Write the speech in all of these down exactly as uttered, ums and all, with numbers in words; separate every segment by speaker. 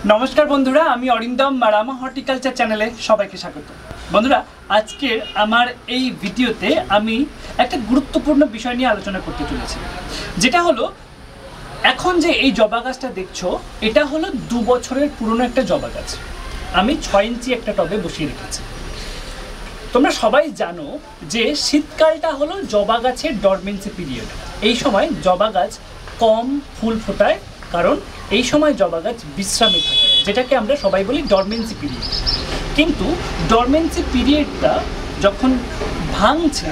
Speaker 1: नमस्कार बंधुरा आमी अरिंदम और आमा हर्टिकालचार चैनेले सबाइके स्वागत। बंधुरा आजकेर आमार एई भिडियोते आमी एकटा गुरुत्वपूर्ण विषय निये आलोचना करते चलेछि, जेटा हलो एखन जे एई जबा गाछटा देखछो एटा हलो दो बछरेर पुरानो एकटा जबा गाछ। आमी छय इंची एकटा टबे बसिए रेखेछि। তোমরা সবাই জানো যে শীতকালটা হলো জবা গাছের ডরমেন্সি পিরিয়ড। এই সময় জবা গাছ কম ফুল ফোটায়, কারণ এই সময় জবা গাছ বিশ্রামে থাকে, যেটাকে আমরা সবাই বলি ডরমেন্সি পিরিয়ড। কিন্তু ডরমেন্সি পিরিয়ডটা যখন ভাঙছে,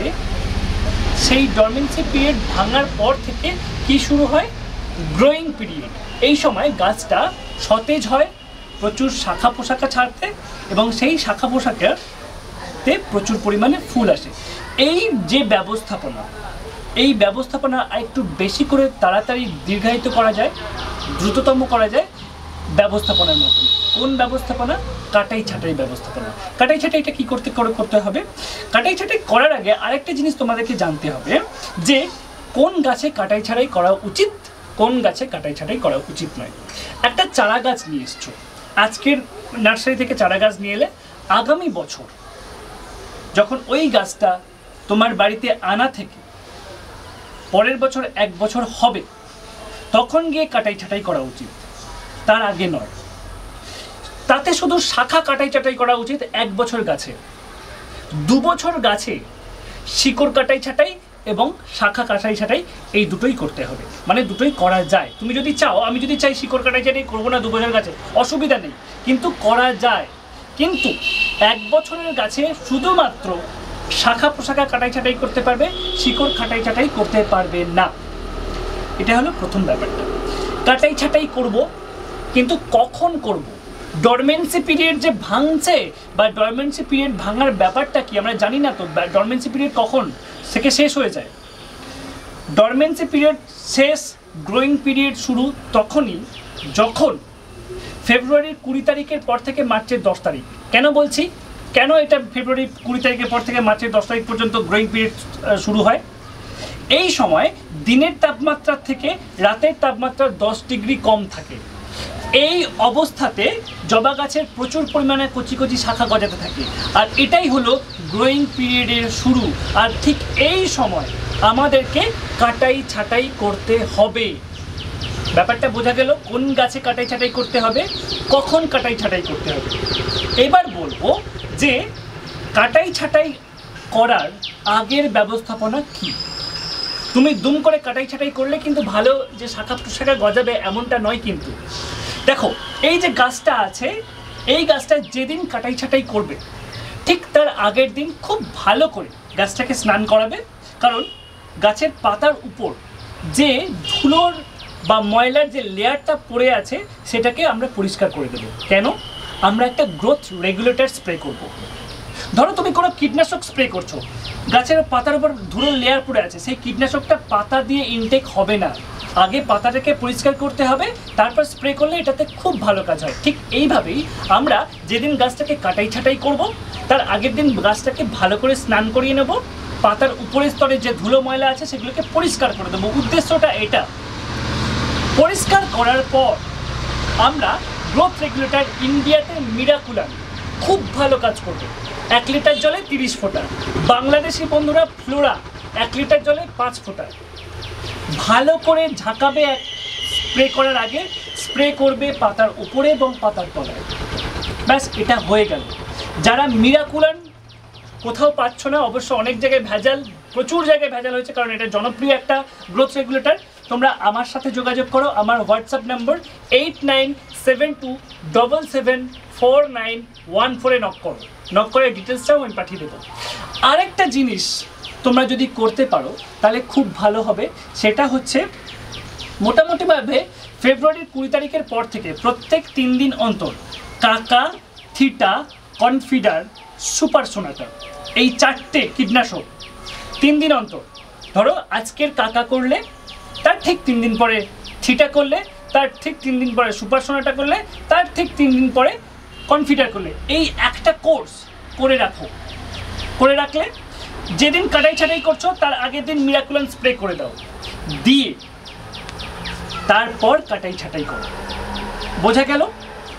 Speaker 1: সেই ডরমেন্সি পিরিয়ড ভাঙার পর থেকে কি শুরু হয়? Growing period. এই সময় গাছটা সতেজ হয়, প্রচুর শাখা পোশাকা ছাড়তে, এবং সেই শাখা পোশাকের প্রচুর পরিমাণে ফুল আসে। এই যে ব্যবস্থাপনা, এই ব্যবস্থাপনা একটু বেশি করে তাড়াতাড়ি দীর্ঘায়িত করা যায়, দ্রুততম করা যায় ব্যবস্থাপনার মাধ্যমে। কোন ব্যবস্থাপনা? কাটাই ছাঁটাই ব্যবস্থাপনা। কাটাই ছাঁটাইটা কী করতে করে করতে হবে? কাটাই ছাঁটাই করার আগে আরেকটা জিনিস তোমাদেরকে জানতে হবে যে কোন গাছে কাটাই ছাঁটাই করা উচিত, কোন গাছে কাটাই ছাঁটাই করা উচিত নয়। একটা চারা গাছ নিয়ে এসছো, আজকের নার্সারি থেকে চারা গাছ নিয়ে এলে আগামী বছর যখন ওই গাছটা তোমার বাড়িতে আনা থেকে পরের বছর এক বছর হবে, তখন গিয়ে কাটাই ছাঁটাই করা উচিত, তার আগে নয়। তাতে শুধু শাখা কাটাই ছাঁটাই করা উচিত এক বছর গাছে। দু বছর গাছে শিকড় কাটাই ছাঁটাই এবং শাখা কাটাই ছাঁটাই এই দুটোই করতে হবে, মানে দুটোই করা যায়। তুমি যদি চাও, আমি যদি চাই শিকড় কাটাই ছাঁটাই করবো না দু বছর গাছে, অসুবিধা নেই, কিন্তু করা যায়। কিন্তু এক বছরের গাছে শুধুমাত্র শাখা পোশাকা কাটাই ছাঁটাই করতে পারবে, শিকড় কাটাই ছাঁটাই করতে পারবে না। এটা হলো প্রথম ব্যাপারটা। কাটাই ছাঁটাই করব, কিন্তু কখন করব? ডরমেন্সি পিরিয়ড যে ভাঙছে বা ডরমেন্সি পিরিয়ড ভাঙার ব্যাপারটা কি আমরা জানি না তো। ডরমেন্সি পিরিয়ড কখন থেকে শেষ হয়ে যায়? ডরমেন্সি পিরিয়ড শেষ, গ্রোয়িং পিরিয়ড শুরু তখনই যখন ফেব্রুয়ারির কুড়ি তারিখের পর থেকে মার্চের দশ তারিখ। কেন বলছি, কেন এটা ফেব্রুয়ারি কুড়ি তারিখের পর থেকে মার্চের দশ তারিখ পর্যন্ত গ্রোয়িং পিরিয়ড শুরু হয়? এই সময় দিনের তাপমাত্রা থেকে রাতের তাপমাত্রা দশ ডিগ্রি কম থাকে। এই অবস্থাতে জবা গাছের প্রচুর পরিমাণে কচি কচি শাখা গজাতে থাকে, আর এটাই হলো গ্রোয়িং পিরিয়ডের শুরু। আর ঠিক এই সময় আমাদেরকে কাটাই ছাঁটাই করতে হবে। ব্যাপারটা বোঝা গেল কোন গাছে কাটাই ছাঁটাই করতে হবে, কখন কাটাই ছাঁটাই করতে হবে। এবার বলবো যে কাটাই ছাঁটাই করার আগের ব্যবস্থাপনা কি। তুমি দুম করে কাটাই ছাঁটাই করলে কিন্তু ভালো যে শাখা প্রশাখা গজাবে এমনটা নয়। কিন্তু দেখো, এই যে গাছটা আছে, এই গাছটা যেদিন কাটাই ছাঁটাই করবে ঠিক তার আগের দিন খুব ভালো করে গাছটাকে স্নান করাবে, কারণ গাছের পাতার উপর যে ধুলোর বা ময়লার যে লেয়ারটা পড়ে আছে সেটাকে আমরা পরিষ্কার করে দেবো। কেন? আমরা একটা গ্রোথ রেগুলেটর স্প্রে করব। ধরো তুমি কোনো কীটনাশক স্প্রে করছো, গাছের পাতার উপর ধুলোর লেয়ার পড়ে আছে, সেই কীটনাশকটা পাতা দিয়ে ইনটেক হবে না, আগে পাতাটাকে পরিষ্কার করতে হবে, তারপর স্প্রে করলে এটাতে খুব ভালো কাজ হয়। ঠিক এইভাবেই আমরা যেদিন গাছটাকে কাটাই ছাঁটাই করব, তার আগের দিন গাছটাকে ভালো করে স্নান করিয়ে নেব, পাতার উপরের স্তরে যে ধুলো ময়লা আছে সেগুলোকে পরিষ্কার করে দেবো। উদ্দেশ্যটা এটা। পরিষ্কার করার পর আমরা গ্রোথ রেগুলেটর ইন্ডিয়াতে মিরাকুলার খুব ভালো কাজ করবে। এক লিটার জলে তিরিশ ফোঁটা, বাংলাদেশি বন্ধুরা ফ্লোরা এক লিটার জলে পাঁচ ফোঁটা ভালো করে ঝাঁকাবে। এক স্প্রে করার আগে স্প্রে করবে পাতার উপরে এবং পাতার তলায়। ব্যাস, এটা হয়ে গেল। যারা মিরাকুলার কোথাও পাচ্ছ না, অবশ্য অনেক জায়গায় ভেজাল, প্রচুর জায়গায় ভেজাল হয়েছে, কারণ এটা জনপ্রিয় একটা গ্রোথ রেগুলেটর। তোমরা আমার সাথে যোগাযোগ করো, আমার WhatsApp number eight nine seven two double seven four nine one ফোরে নক করো। নক করে ডিটেলসটাও আমি পাঠিয়ে দেবো। আরেকটা জিনিস তোমরা যদি করতে পারো তাহলে খুব ভালো হবে, সেটা হচ্ছে মোটামুটিভাবে ফেব্রুয়ারির কুড়ি তারিখের পর থেকে প্রত্যেক তিন দিন অন্তর কাকা, থিটা, কনফিডার, সুপার সোনাটা, এই চারটে কীটনাশক তিন দিন অন্তর। ধরো আজকের কাকা করলে তার ঠিক তিন দিন পরে থিটা করলে, তার ঠিক তিন দিন পরে সুপার সোনাটা করলে, তার ঠিক তিন দিন পরে কনফিডার করলে, এই একটা কোর্স করে রাখো। করে রাখলে যেদিন কাটাই ছাঁটাই করছো তার আগের দিন মিরাকুলান স্প্রে করে দাও, দিয়ে তারপর কাটাই ছাঁটাই করো। বোঝা গেল?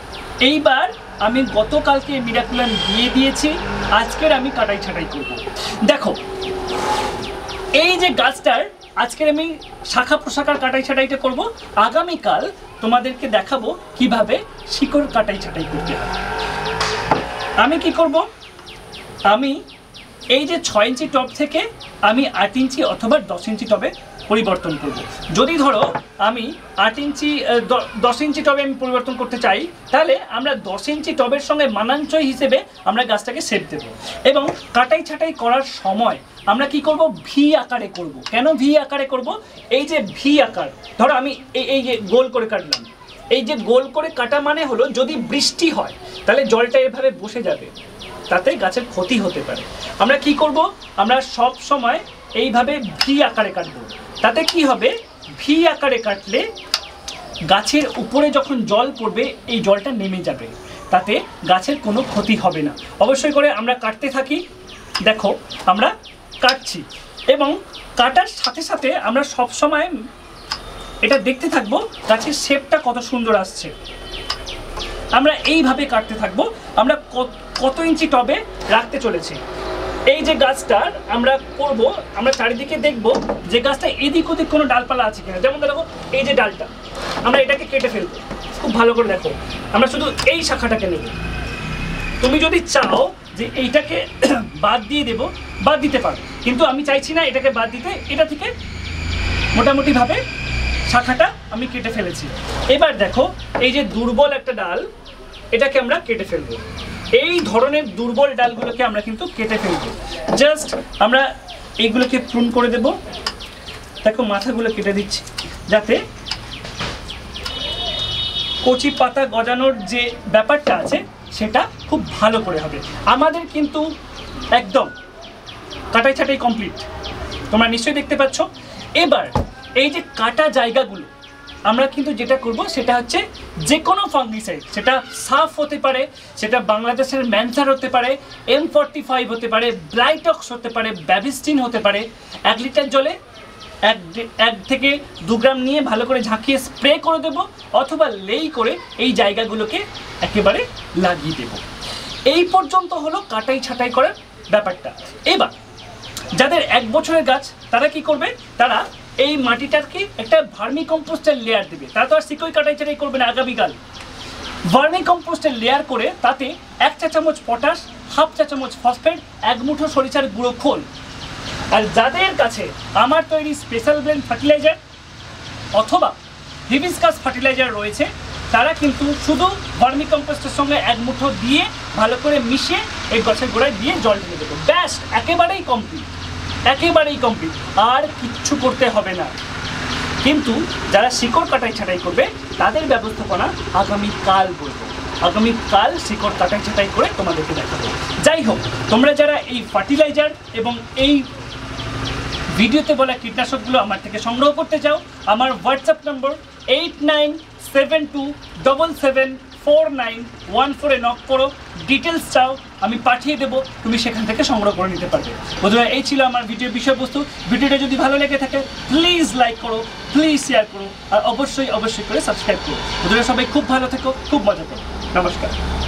Speaker 1: এইবার আমি গতকালকে মিরাকুলাম দিয়ে দিয়েছি, আজকের আমি কাটাই ছাটাই করব। দেখো এই যে গাছটার আজকের আমি শাখা প্রশাখার কাটাই ছাটাইটা করব, আগামীকাল তোমাদেরকে দেখাবো কিভাবে শিকড় কাটাই ছাটাই করতে হয়। আমি কি করব, আমি এই যে ছয় ইঞ্চি টব থেকে আমি আট ইঞ্চি অথবা দশ ইঞ্চি টবে পরিবর্তন করব। যদি ধরো আমি আট ইঞ্চি দশ ইঞ্চি টবে আমি পরিবর্তন করতে চাই, তাহলে আমরা দশ ইঞ্চি টবের সঙ্গে মানানসই হিসেবে আমরা গাছটাকে সেট দেব। এবং কাটাই ছাটাই করার সময় আমরা কি করব, ভি আকারে করব। কেন ভি আকারে করব, এই যে ভি আকার, ধরো আমি এই এই যে গোল করে কাটলাম, এই যে গোল করে কাটা মানে হলো যদি বৃষ্টি হয় তাহলে জলটা এভাবে বসে যাবে, তাতে গাছের ক্ষতি হতে পারে। আমরা কি করব, আমরা সব সময় এইভাবে ভি আকারে কাটবো। তাতে কি হবে, ভি আকারে কাটলে গাছের উপরে যখন জল পড়বে এই জলটা নেমে যাবে, তাতে গাছের কোনো ক্ষতি হবে না। অবশ্যই করে আমরা কাটতে থাকি। দেখো আমরা কাটছি এবং কাটার সাথে সাথে আমরা সব সময় এটা দেখতে থাকবো গাছের শেপটা কত সুন্দর আসছে। আমরা এইভাবে কাটতে থাকবো। আমরা কত ইঞ্চি টবে রাখতে চলেছি, এই যে গাছটার আমরা করব, আমরা চারিদিকে দেখব যে গাছটা এদিক ওদিক কোনো ডালপালা আছে কিনা। যেমন দেখো এই যে ডালটা, আমরা এটাকে কেটে ফেলবো। খুব ভালো করে দেখো, আমরা শুধু এই শাখাটাকে নেব। তুমি যদি চাও যে এইটাকে বাদ দিয়ে দেবো, বাদ দিতে পারো, কিন্তু আমি চাইছি না এটাকে বাদ দিতে। এটা থেকে মোটামুটিভাবে শাখাটা আমি কেটে ফেলেছি। এবার দেখো এই যে দুর্বল একটা ডাল, এটাকে আমরা কেটে ফেলবো। এই ধরনের দুর্বল ডালগুলোকে আমরা কিন্তু কেটে ফেলবো। জাস্ট আমরা এইগুলোকে প্রুন করে দেব। দেখো মাথাগুলো কেটে দিচ্ছি, যাতে কচি পাতা গজানোর যে ব্যাপারটা আছে সেটা খুব ভালো করে হবে। আমাদের কিন্তু একদম কাটাই ছাটাই কমপ্লিট, তোমরা নিশ্চয়ই দেখতে পাচ্ছ। এবার এই যে কাটা জায়গাগুলো আমরা কিন্তু যেটা করব সেটা হচ্ছে যে কোনো ফাঙ্গিসাইড, সেটা সাফ হতে পারে, সেটা বাংলাদেশের ম্যানসার হতে পারে, এম ফর্টি ফাইভ হতে পারে, ব্লাইটক্স হতে পারে, ব্যাভিস্টিন হতে পারে, এক লিটার জলে এক এক থেকে দু গ্রাম নিয়ে ভালো করে ঝাঁকিয়ে স্প্রে করে দেব, অথবা লেই করে এই জায়গাগুলোকে একেবারে লাগিয়ে দেব। এই পর্যন্ত হলো কাটাই ছাটাই করার ব্যাপারটা। এবার যাদের এক বছরের গাছ তারা কি করবে, তারা এই মাটিটাকে একটা ভার্মি কম্পোস্টের লেয়ার দেবে। তারা তো আর শিকড় কাটাই ছাটাই করবে না, আগামীকাল ভার্মি কম্পোস্টের লেয়ার করে তাতে এক চা চামচ পটাশ, হাফ চা চামচ ফসফেট, এক মুঠো সরিষার গুঁড়ো খোল। আর যাদের কাছে আমার তৈরি স্পেশাল ব্লেন্ড ফার্টিলাইজার অথবা হিবিস্কাস ফার্টিলাইজার রয়েছে, তারা কিন্তু শুধু ভার্মি কম্পোস্টের সঙ্গে এক মুঠো দিয়ে ভালো করে মিশিয়ে এই গাছের গোড়ায় দিয়ে জল ঢেলে দেবো। ব্যাস, একেবারেই কমপ্লিট, একেবারেই কমপ্লিট, আর কিচ্ছু করতে হবে না। কিন্তু যারা শিকড় কাটাই ছাটাই করবে তাদের ব্যবস্থাপনা আগামীকাল বলবো। আগামীকাল শিকড় কাটাই ছাটাই করে তোমাদেরকে দেখাবো। যাই হোক, তোমরা যারা এই ফার্টিলাইজার এবং এই ভিডিওতে বলা কীটনাশকগুলো আমার থেকে সংগ্রহ করতে চাও, আমার WhatsApp number eight nine seven two double seven four nine one ফোরে নক করো, ডিটেলস চাও আমি পাঠিয়ে দেবো, তুমি সেখান থেকে সংগ্রহ করে নিতে পারবে। বন্ধুরা, এই ছিল আমার ভিডিওর বিষয়বস্তু। ভিডিওটা যদি ভালো লেগে থাকে প্লিজ লাইক করো, প্লিজ শেয়ার করো, আর অবশ্যই অবশ্যই করে সাবস্ক্রাইব করো। বন্ধুরা, সবাই খুব ভালো থেকো, খুব মজা করো। নমস্কার।